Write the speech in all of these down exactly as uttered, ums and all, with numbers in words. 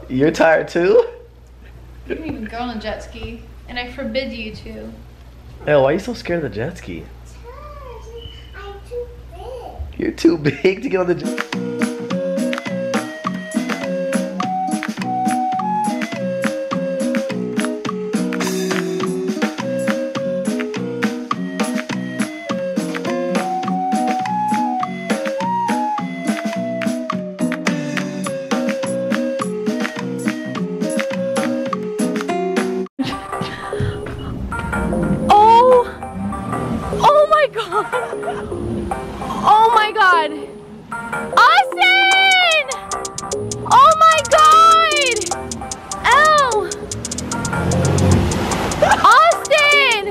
You're tired too? You don't even go on a jet ski, and I forbid you to. Elle, why are you so scared of the jet ski? I'm too big. You're too big to get on the jet ski. Oh my god! Austin! Oh my god! Ow! Austin!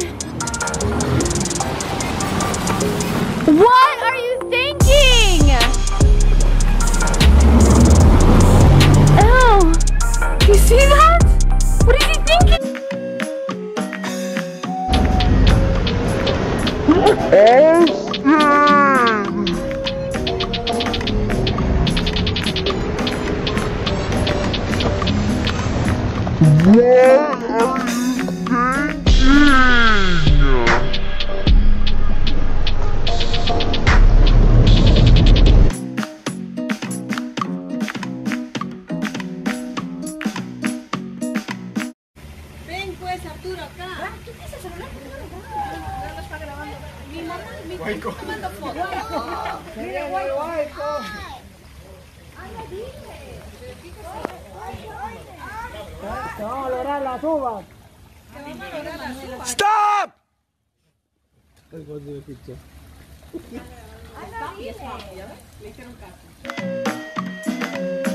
What are you thinking? Ow! You see that? What is he thinking? What are you thinking? Ven pues Arturo acá. ¿Qué es ese celular? No lo está grabando. Mi mamá, mi mamá está tomando fotos. Mira, guayco. Te vamos a lograr las uvas. Te vamos a lograr las uvas. Stop! Está y es rápido, ¿ves? Le hicieron caso.